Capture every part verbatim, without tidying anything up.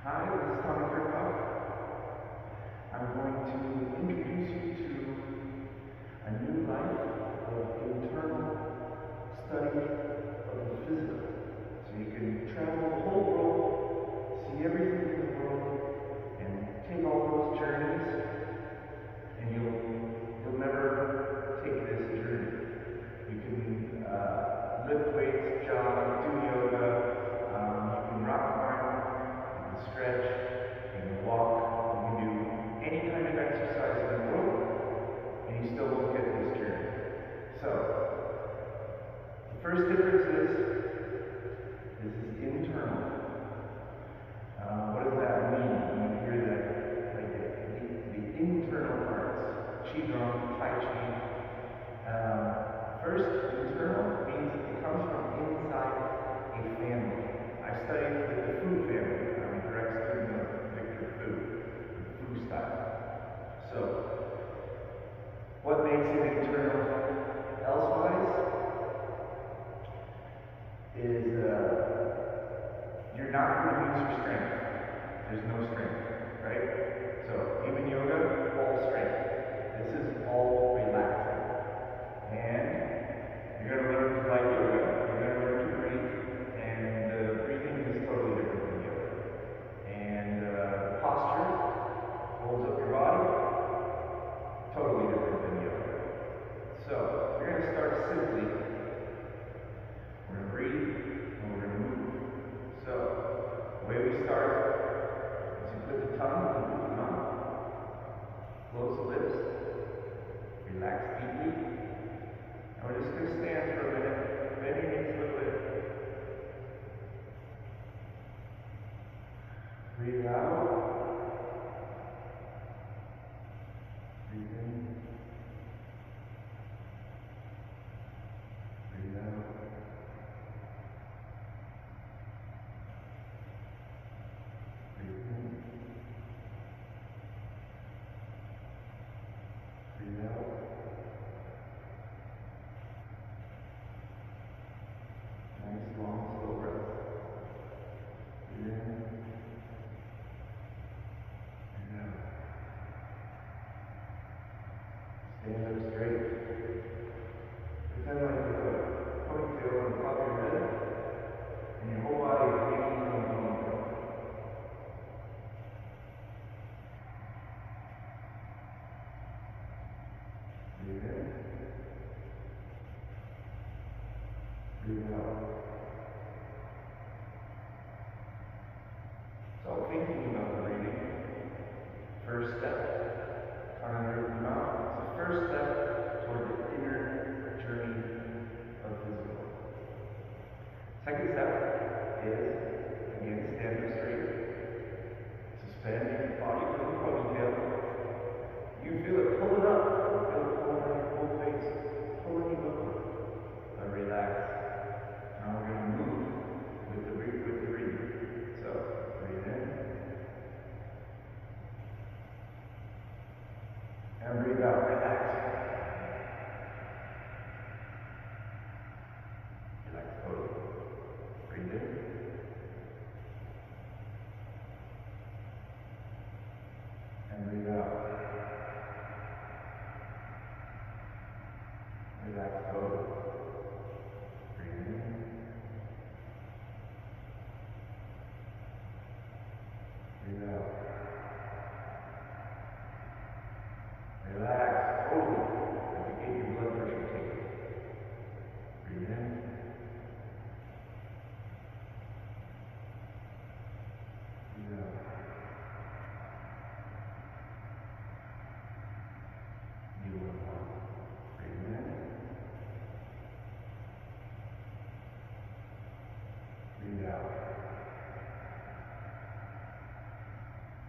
Hi, this is Tommy Kirchhoff. I'm going to introduce you to a new life of internal study of the physical. So you can travel the whole world, see everything in the world, and take all those journeys, and you'll, you'll never take this journey. You can uh, lift weights, jog, do yoga, um, you can rock climb, stretch, you can walk, you can do any kind of exercise in the world, and you still won't get this journey. So, the first difference is, this is internal. Uh, what does that mean when you hear that? Like the, the, the internal parts, Qigong, Tai Chi. Uh, first, internal means it comes from inside a family. I studied with the food family. So, what makes it internal elsewise is uh, you're not going to use your strength. There's no strength, right? So, even yoga, all strength. This is all relaxing. And you're going to learn to like yoga. You're going to learn to breathe. And the uh, breathing is totally different than yoga. And uh, posture holds up your body. Totally different than yoga. So, we're going to start simply. We're going to breathe and we're going to move. So, the way we start is you put the tongue under the mouth, close the lips, relax deeply, and we're just going to stand for a minute, bend your knees a little bit. Breathe out. Breathe in. Breathe out. Breathe in. Breathe out. Nice, long, slow breath. Breathe in. Breathe out. Stand up straight. Pretend like you have a ponytail on the top of your head, and your whole body is hanging from the ponytail. Breathe in. Breathe out. So thinking about the breathing, first step, tongue under the mouth. It's the first step toward the inner journey of physical. Second step is, again, stand up straight. Suspend your body from the ponytail. You feel it pulling up. You feel it pulling on your whole face, pulling you up. But relax. Now we're going to move with the breathing. With the breathing. So, breathe in. And breathe out. Relax. Relax totally. Breathe in. And breathe out. Relax totally. Breathe in. Breathe out. Relax totally. As you get your blood pressure taken. Breathe in. Breathe out. You will not. Breathe in. Breathe out.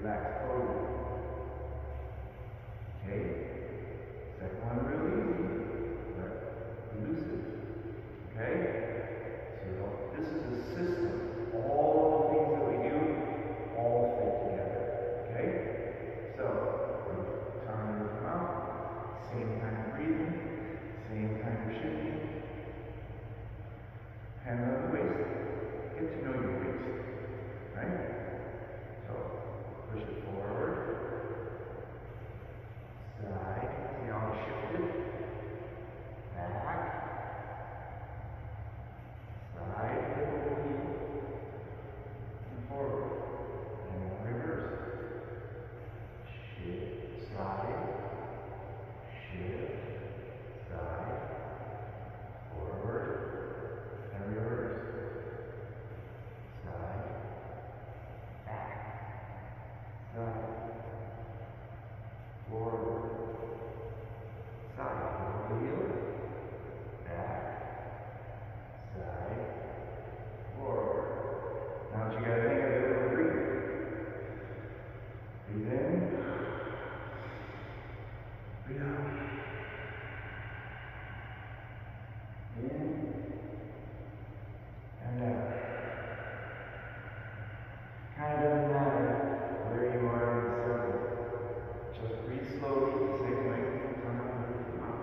relax totally. Okay? Second one real easy, but elusive. Okay? So this is a system. All the things that we do all fit together. Okay? So, tongue to the mouth, same kind of breathing, same kind of shifting. Hand on the waist. Get to know your waist. Right? So, push it forward. Side. See how it shifted? Back. Side. Hip over heel. And forward. And reverse. Shift. Side. Shift. Side. Forward. And reverse. Side. Back. Side. Forward. Side. Over the heel. Back. Side. Forward. Now what you gotta think of it over breathe. Breathe in. Breathe out. In. And out. Kind of doesn't matter where you are in the circle. Just breathe slowly, the same way. Tongue out and breathe out.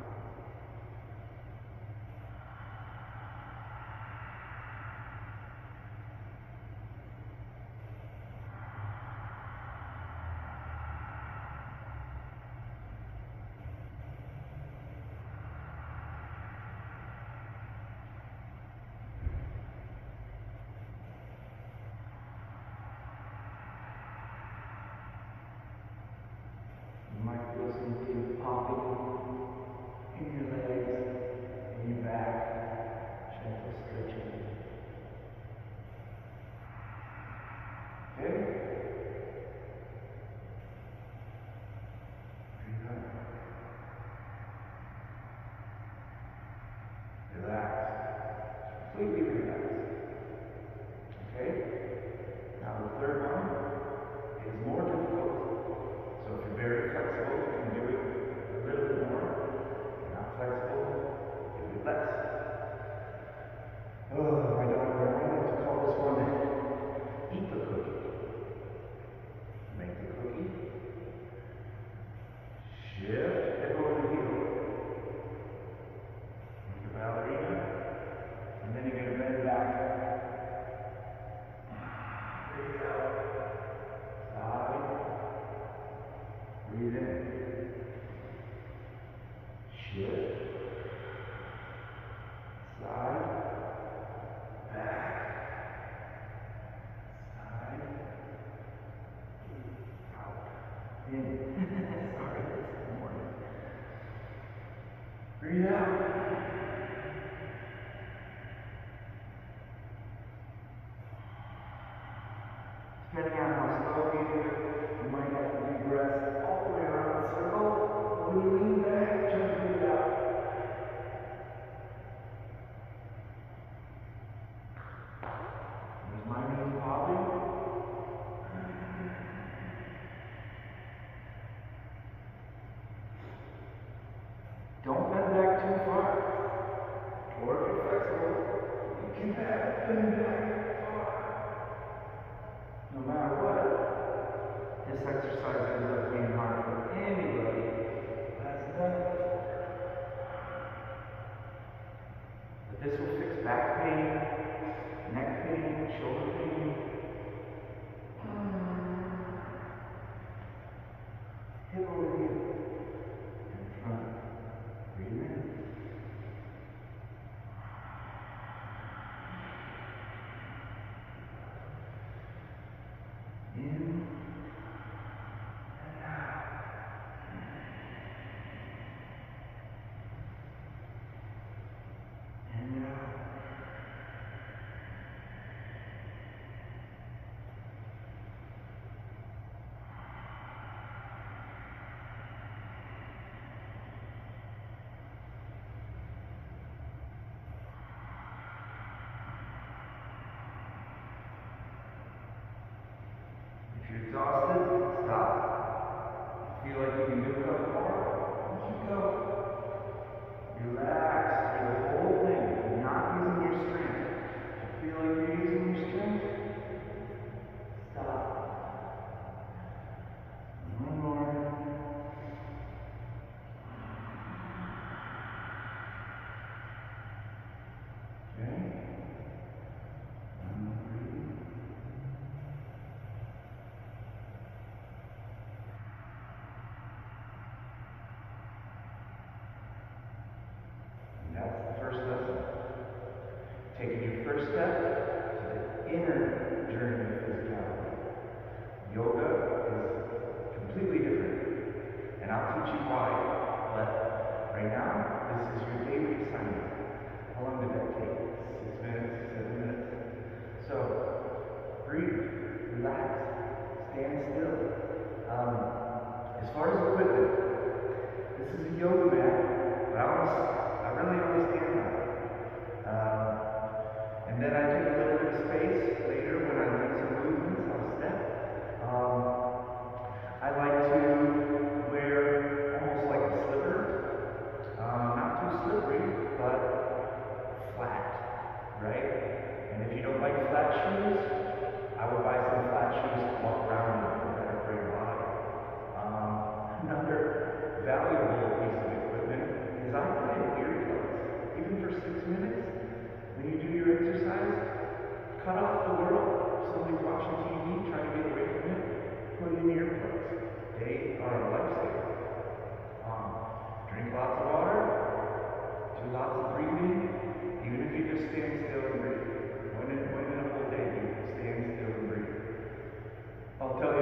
You might feel something popping in your legs, in your back, gentle stretching. Okay? Breathe out. Relax. Completely relax. Okay? Now the third one is more difficult. So if you're very flexible, you can do it a little bit more. If you're not flexible, do it less. Oh, my daughter, I like to call this one eat the cookie. Make the cookie. Shift, hip over the heel. Make the ballerina. And then you're going to bend back. Breathe out. Side. Breathe in. Shift. Side. Back. Side. Out. In. Sorry, it's the morning. Breathe out. Depending on how slow you do it, you might have to deep breath all the way around the circle. When you lean back, just breathe out. There's my knees popping. Don't bend back too far. Or if you're flexible, you can back, bend back far. No matter what, this exercise ends up being hard for anybody who hasn't done it before. But this will fix back pain, neck pain, shoulder pain. Hip over heel. In front. Breathe in. In and out. And out. If you're exhausted, you lift up the bar, let you go. Relax through the whole thing. You're not using your strength. If you feel like you're using your strength, stop. One more. Okay. One more breathing. And that's the first lesson. Taking your first step to the inner journey of physicality. Yoga is completely different, and I'll teach you why, but right now, this is your daily assignment. How long did that take? Six minutes, seven minutes? So, breathe, relax, stand still. Um, as far as equipment, this is a yoga mat, but I, always, I really only stand on it. Um, and then I take a little bit of space later when I learn some movements, I'll step. Um, I like to wear almost like a slipper, um, not too slippery, but flat, right? And if you don't like flat shoes, I would buy some flat shoes to walk around in, better for your body. Um, another valuable piece of equipment is I put in earplugs, even for six minutes. When you do your exercise, cut off the world. If somebody's watching T V, trying to get away from it, put in earplugs. They are a lifesaver. Um, drink lots of water, do lots of breathing, even if you just stand still and breathe. When in, when in a whole day, you stand still and breathe. I'll tell you